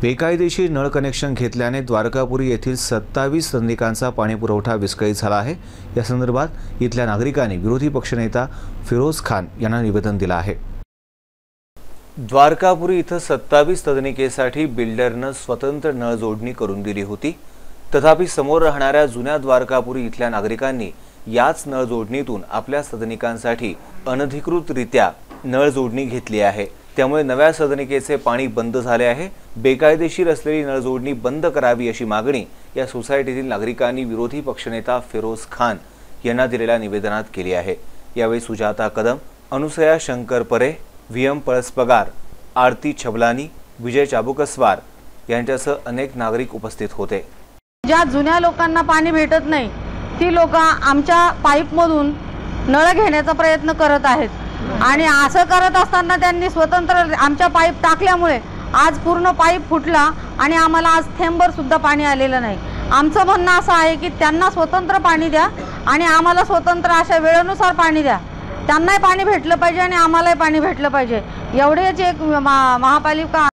बेकायदेशीर नळ कनेक्शन घेतल्याने द्वारकापुरी येथील 27 सदनिकांचा पाणी पुरवठा विस्कळीत झाला आहे। या संदर्भात इथल्या नागरिकांनी विरोधी पक्षनेता फिरोज खान यांना निवेदन दिलं आहे। द्वारकापुरी इथं 27 सदनिकेसाठी बिल्डरनं स्वतंत्र नळ जोडणी करून दिली होती। तथापि समोर राहणाऱ्या जुन्या द्वारकापुरी इथल्या नागरिकांनी याच नळ जोडणीतून आपल्या सदनिकांसाठी अनधिकृतरित्या नळ जोडणी घेतली आहे। त्यामुळे नव्या सदनिकेचे पाणी बंद झाले आहे। बेकायदेशीर असलेली नळ जोडणी बंद करावी अशी मागणी या सोसायटीतील नागरिकांनी विरोधी पक्षनेता फिरोज खान यांना दिलेल्या निवेदनात केली आहे। यावेळी सुजाता कदम, अनुसया शंकर परे, व्हीएम पळसपगार, आरती छबलानी, विजय चाबुकस्वार यांच्यासह अनेक नागरिक उपस्थित होते। ज्या जुन्या लोकांना पाणी भेटत नाही ती लोक आमच्या पाईपमधून नळ घेण्याचा प्रयत्न करत आहेत आणि असं करत असताना त्यांनी स्वतंत्र आमच्या पाईप टाकल्यामुळे आज पूर्ण पाईप फुटला आणि आम्हाला आज थेंबर सुद्धा पाणी आलेलं नाही। आमचं म्हणणं असं आहे की त्यांना स्वतंत्र पाणी द्या आणि आम्हाला स्वतंत्र अशा वेळेनुसार पाणी द्या। त्यांनाही पाणी भेटलं पाहिजे आणि आम्हालाही पाणी भेटलं पाहिजे। एवढेच एक महापालिका